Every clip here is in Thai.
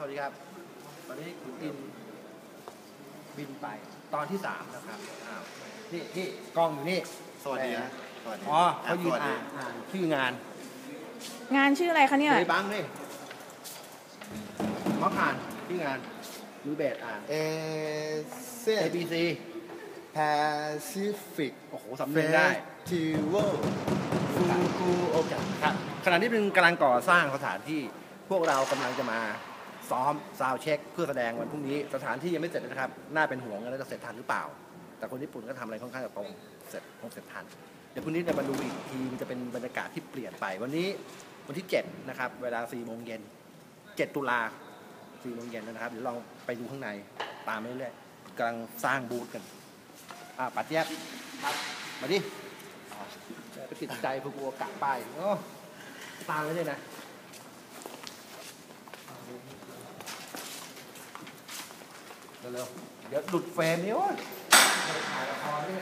วัสดีครับตอนนี้คุณอินบินไปตอนที่3นะครับนี่กล้องอยู่นี่สวัสดีนะอ๋อเขายืนอ่านชื่องานชื่ออะไรคะเนี่ยไอ้บังนี่เขาอ่านชื่องานมือเบสABC Pacific โอ้โหสำเนียงได้ Festival ฟูกุโอกะครับขณะนี้เป็นกำลังก่อสร้างสถานที่พวกเรากำลังจะมาซ้อมซาวเช็คเพื่อแสดงวันพรุ่งนี้สถานที่ยังไม่เสร็จนะครับน่าเป็นห่วงกันแล้วจะเสร็จทันหรือเปล่าแต่คนญี่ปุ่นก็ทำอะไรค่อนข้างจะตรงเสร็จทันเดี๋ยวพรุ่งนี้จะมาดูอีกทีมันจะเป็นบรรยากาศที่เปลี่ยนไปวันที่7นะครับเวลา4 โมงเย็น7 ตุลา4 โมงเย็นนะครับเดี๋ยวลองไปดูข้างในตามไปเรื่อยๆกำลังสร้างบูธกันปัดแยบครับมาดิไปติดใจพวกกะไปตามไปเลยนะเร็วๆเดี๋ยวหลุดเฟรมนี้วะถ่ายละครนี่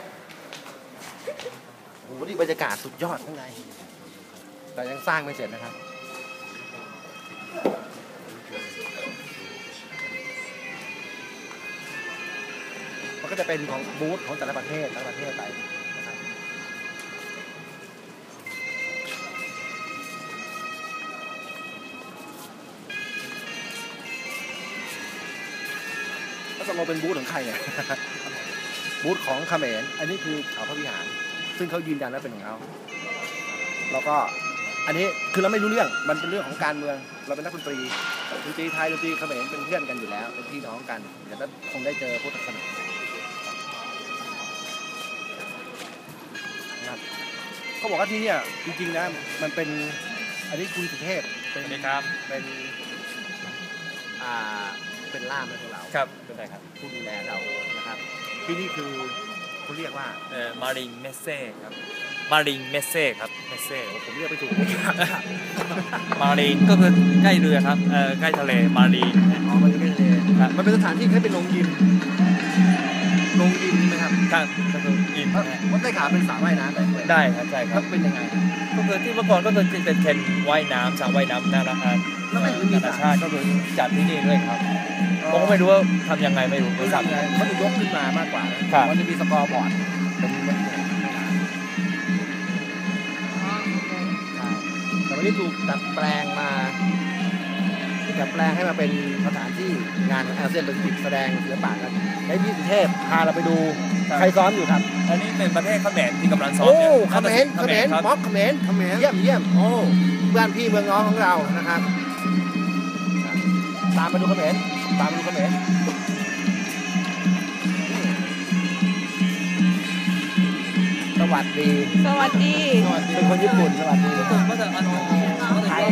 โอ้โหนี่บรรยากาศสุดยอดข้างในแต่ยังสร้างไม่เสร็จนะครับมันก็จะเป็นของบูธของแต่ละประเทศไปนะครับแล้วจะลงเป็นบูธของใครเนี่ย บูธของเขมรอันนี้คือเขาพระวิหารซึ่งเขายืนยันว่าเป็นของเขาแล้วก็อันนี้คือเราไม่รู้เรื่องมันเป็นเรื่องของการเมืองเราเป็นนักดนตรีไทยดนตรีเขมรเป็นเพื่อนกันอยู่แล้วเป็นพี่น้องกันเดี๋ยวคงได้เจอพุทธศาสนาเขาบอกว่าที่เนี่ยจริงๆนะมันเป็นอันนี้คุณสุเทพเป็นครับเป็นล่ามให้เราครับเป็นไรครับผู้ดูแลเรานะครับที่นี่คือเขาเรียกว่ามาริงเมสเซ่ครับมาริงเมสเซ่ครับเมสเซ่ผมเรียกไปถูกมาริงก็คือใกล้เรือครับใกล้ทะเลมาริงมันใกล้ทะเลมันเป็นสถานที่คล้ายเป็นโรงยิมใช่ไหมครับครับก็คือยิมวัดไร่ขาเป็นสระว่ายน้ำได้ครับใช่ครับเป็นยังไงก็คือที่เมื่อก่อนก็คือเป็นเทนว่ายน้ำสระว่ายน้ำน่ารักนานาชาติก็คือจัดที่นี่ด้วยครับผมก็ไม่รู้ว่าทำยังไงไม่รู้บริษัทเขาจะยกขึ้นมามากกว่ามันจะมีสกอร์บอร์ดเป็นแต่วันนี้ถูกดัดแปลงให้มาเป็นสถานที่งานอาเซียนแปซิฟิกแสดงศิลปะกันให้พี่สุเทพพาเราไปดูใครซ้อมอยู่ครับอันนี้เป็นประเทศเขมรที่กำลังซ้อมอยู่เขมรม็อกเขมรเยี่ยมโอ้เพื่อนพี่เมืองน้องของเรานะครับตามมาดูเขมรสวัสดีเป็นคนญี่ปุ่นสวัสดีมาจากคนไทย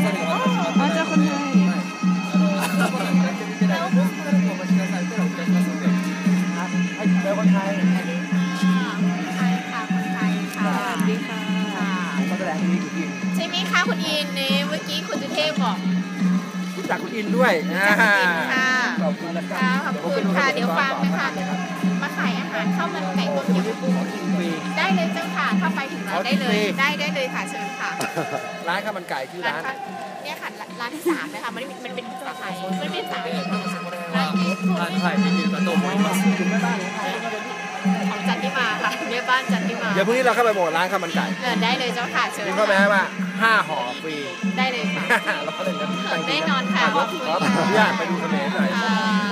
เจอคนไทยค่ะสวัสดีค่ะมาแสดงที่นี่คุณอินใช่ไหมคะคุณอินนี่เมื่อกี้คุณสุเทพบอกรู้จักคุณอินด้วยขอบคุณค่ะขอบคุณค่ะเดี๋ยวฟังนะคะมาขายอาหารข้าวมันไก่ต้มยำได้เลยเจ้าค่ะเข้าไปถึงร้านได้เลยค่ะเชิญค่ะร้านข้าวมันไก่ชื่อร้านเนี่ยค่ะร้านที่3นะคะมันเป็นภาษาไทยมันเป็นสายร้านไทยที่กระตุ้มไม่มาถึงแม่บ้านของจันทิมาค่ะแม่บ้านจันทิมาเดี๋ยวพรุ่งนี้เราเข้าไปบอกร้านข้าวมันไก่ได้เลยเจ้าค่ะเชิญเข้าไปให้ว่า5 ห่อฟรีได้เลยค่ะเราก็เล่นกันแน่นอนค่ะว่าคุณอยากไปดูเขมรหน่อย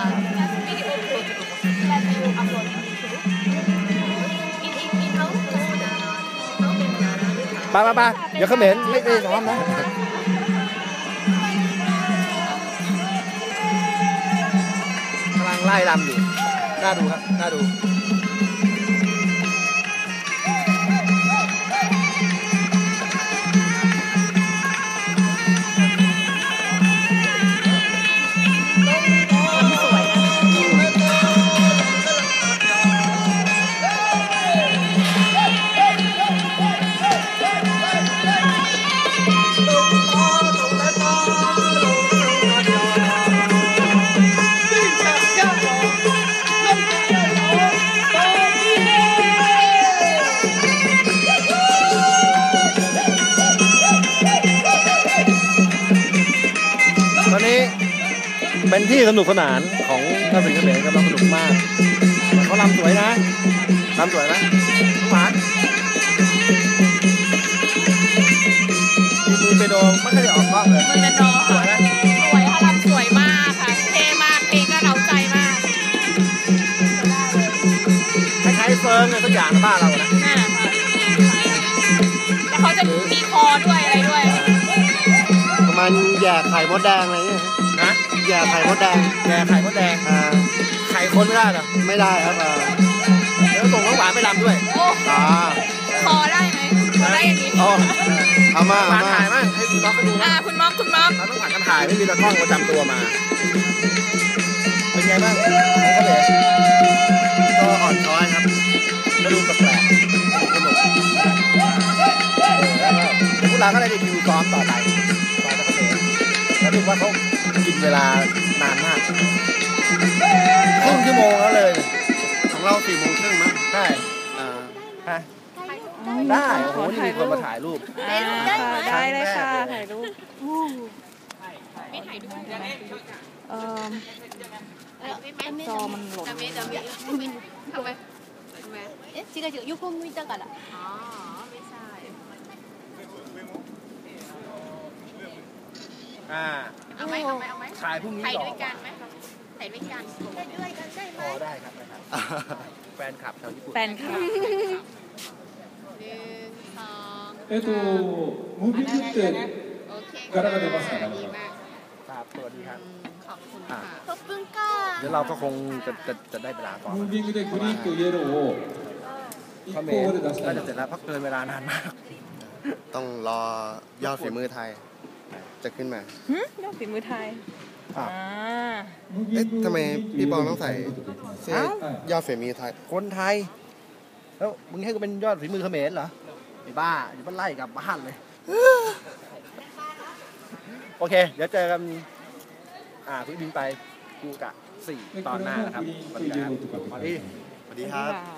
ไปเดี๋ยวเขมรไม่ได้ซ้อมนะกำลังไล่รำอยู่น่าดูครับน่าดูเป็นที่สนุกสนานของท่านสิงห์เขมรกำลังสนุกมากเขาลำสวยนะลำสวยไหมหวานมือไปโดนไม่เคยได้ออกกล้องเลยมือเป็นโดค่ะสวยค่ะลำสวยมากค่ะเท่มากเพลงก็เร้าใจมากคล้ายๆเฟิร์นอะไรสักอย่างในบ้านเรานะน่าค่ะแล้วเขาจะมีคอด้วยอะไรด้วยประมาณแย่ไข่มดแดงอะไรเงี้ยนะแย่ไข่มดแดงแกไข่มดแดงไข่คนไม่ได้เหรอไม่ได้ครับแล้วส่งน้องหวานไปลำด้วยโอ้ คอได้ไหมคอได้อย่างนี้เอามาหวานถ่ายมั่งให้คุณน้องก็ดูนะคุณม็อกเราต้องผ่านกันถ่ายไม่มีตะกล้องประจำตัวมา เป็นไงบ้างของเขาเลยก็อ่อนช้อยครับแล้วดูแปลกๆสนุกเดี๋ยวพวกเราก็ได้ไปคิวซ้อมต่อไปต่อจากเขาเลยแล้วดูว่าเขากินเวลานานมากครึ่งชั่วโมงแล้วเลยของเรา4 โมงครึ่งมั้งได้ ฮะได้โอ้โหนี่มีคนมาถ่ายรูปได้เลยค่ะถ่ายรูปไม่ถ่ายด้วยจอมันหล่นทำไม違う横向いたから。 อ๋อไม่ใช่ เอาไหมถ่ายพรุ่งนี้ถ่ายต่อด้วยกันไหมถ่ายด้วยกันพอได้ครับแฟนคลับชาวญี่ปุ่นแฟนคลับ 1 2 ムービングってโอเค柄が出ますからดีมากครับสวัสดีครับขอบคุณค่ะトップンカเดี๋ยวเราก็คงจะได้เวลาก่อนムービングでグリーンとイエローを一เขม方รで出したน่าย จะเสร็จแล้วเพราะเกินเวลานานมากต้องรอยอดฝีมือไทย จะขึ้นมายอดฝีมือไทยอ้าวเอ๊ะทำไมพี่บอลต้องใส่เสื้อยอดฝีมือไทยคนไทย แล้วมึงให้กูเป็นยอดฝีมือเขมรเหรอไอ้บ้าอยู่บ้านไล่กลับบ้านเลย โอเค เดี๋ยวเจอกันคุณบินไปกูกะ4 ตอนหน้านะครับสวัสดีครับสวัสดีสวัสดีครับค่ะ